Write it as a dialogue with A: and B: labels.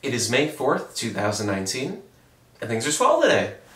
A: It is May 4th, 2019, and things are swell today.